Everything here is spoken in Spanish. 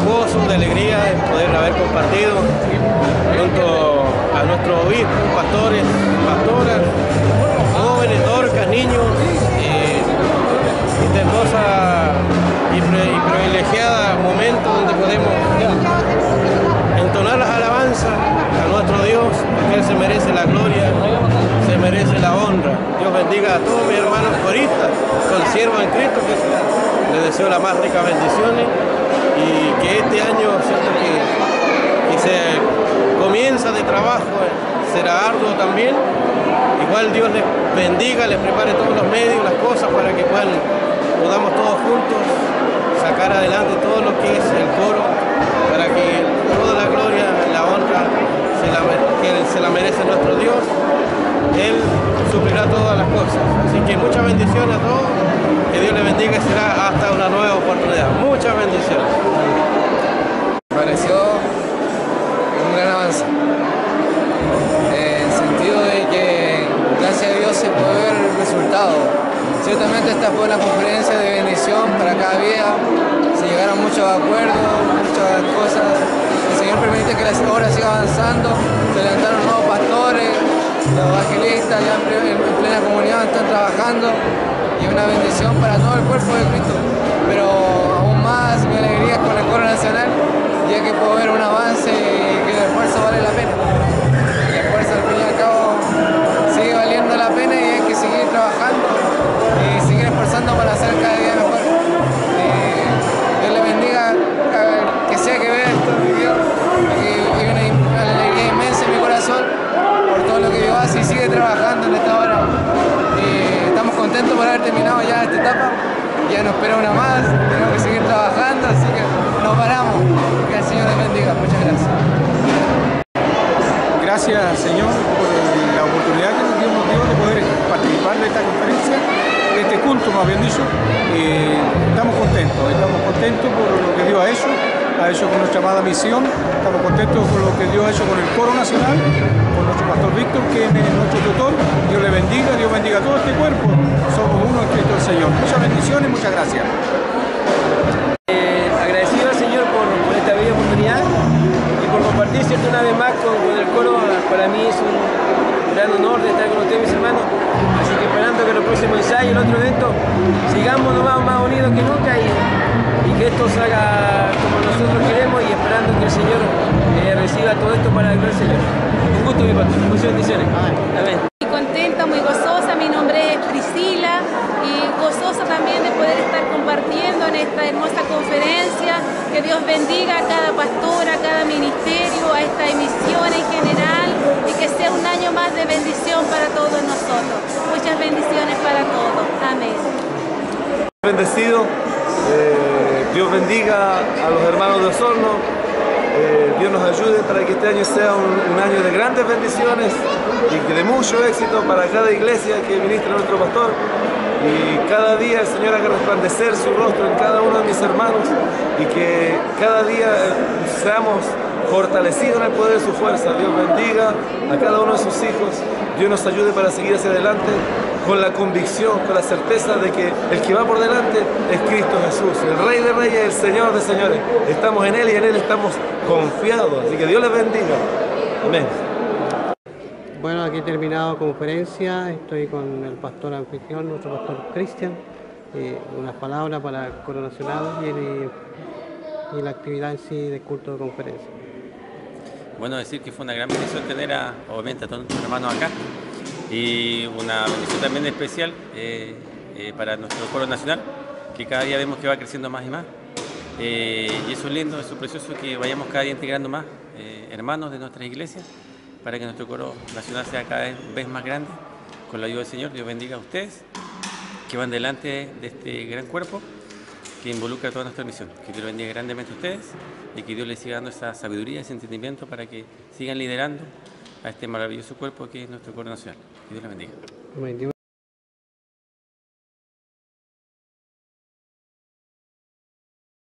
gozo, de alegría de poder haber compartido junto a nuestros obispos, pastores, pastoras, jóvenes, dorcas, niños, este hermosa y privilegiada momento donde podemos entonar las alabanzas a nuestro Dios, porque Él se merece la gloria, se merece la honra. Dios bendiga a todos mis hermanos coristas, consiervos en Cristo Jesús. Les deseo las más ricas bendiciones y que este año, ¿cierto?, que se comienza de trabajo, será arduo también. Igual Dios les bendiga, les prepare todos los medios, las cosas para que podamos todos juntos sacar adelante todo lo que es el coro, para que toda la gloria, la honra, se la merece nuestro Dios. Él suplirá todas las cosas. Así que muchas bendiciones a todos, que Dios les bendiga y será hasta una nueva oportunidad. Muchas bendiciones. Me pareció un gran avance, en el sentido de que gracias a Dios se puede ver el resultado. Ciertamente esta fue una conferencia de bendición para cada día, se llegaron muchos acuerdos, muchas cosas. El Señor permite que la obra siga avanzando, se levantaron nuevos pastores, los evangelistas ya en plena comunidad están trabajando y una bendición para todo el cuerpo de Cristo. Pero aún más mi alegría es con el coro nacional, ya que puedo ver un avance y que el esfuerzo vale la pena. El esfuerzo al fin y al cabo sigue valiendo la pena y hay que seguir trabajando y seguir esforzando para hacer cada día mejor. Dios le bendiga, que sea que vea estos videos, hay una alegría inmensa en mi corazón por todo lo que Dios hace y sigue trabajando en esta hora. Estamos contentos por haber terminado ya esta etapa, ya nos espera una más, tenemos que seguir trabajando, así que no paramos. Que el Señor les bendiga, muchas gracias. Gracias, Señor, por la oportunidad que nos dio de poder participar de esta conferencia, de este culto, más bien dicho. Estamos contentos por lo que Dios ha hecho con nuestra amada misión, estamos contentos por lo que Dios ha hecho con el coro nacional, con nuestro pastor Víctor, que es nuestro tutor. Dios le bendiga, Dios bendiga a todo este cuerpo, somos uno en Cristo el Señor. Muchas bendiciones, muchas gracias. Agradecido al Señor por esta bella oportunidad y por compartir, ¿cierto?, una vez más con el coro. Para mí es un gran honor de estar con ustedes, mis hermanos, así que esperando que el próximo ensayo, el otro evento, sigamos más unidos que nunca y que esto salga como nosotros queremos, y esperando que el Señor reciba todo esto para el gran Señor. Un gusto, mi pastor. Muchas bendiciones. Amén. Muy contenta, muy gozosa. Mi nombre es Priscila y gozosa también de poder estar compartiendo en esta hermosa conferencia. Que Dios bendiga a cada pastor, a cada ministerio, a esta emisión en general, y que sea un año más de bendición para todos nosotros. Muchas bendiciones para todos. Amén. Bendecido. Dios bendiga a los hermanos de Osorno. Dios nos ayude para que este año sea un año de grandes bendiciones y de mucho éxito para cada iglesia que ministra nuestro pastor. Y cada día el Señor haga resplandecer su rostro en cada uno de mis hermanos, y que cada día seamos fortalecidos en el poder de su fuerza. Dios bendiga a cada uno de sus hijos. Dios nos ayude para seguir hacia adelante con la convicción, con la certeza de que el que va por delante es Cristo Jesús, el Rey de Reyes, el Señor de Señores. Estamos en Él y en Él estamos confiados. Así que Dios les bendiga. Amén. Bueno, aquí he terminado conferencia, estoy con el pastor anfitrión, nuestro pastor Cristian, unas palabras para el coro nacional y la actividad en sí del culto de conferencia. Bueno, decir que fue una gran bendición tener obviamente a todos nuestros hermanos acá, y una bendición también especial para nuestro coro nacional, que cada día vemos que va creciendo más y más. Y eso es lindo, eso es precioso, que vayamos cada día integrando más hermanos de nuestras iglesias, para que nuestro coro nacional sea cada vez más grande, con la ayuda del Señor. Dios bendiga a ustedes, que van delante de este gran cuerpo que involucra toda nuestra misión. Que Dios bendiga grandemente a ustedes y que Dios les siga dando esa sabiduría, ese entendimiento para que sigan liderando a este maravilloso cuerpo que es nuestro coro nacional. Que Dios les bendiga.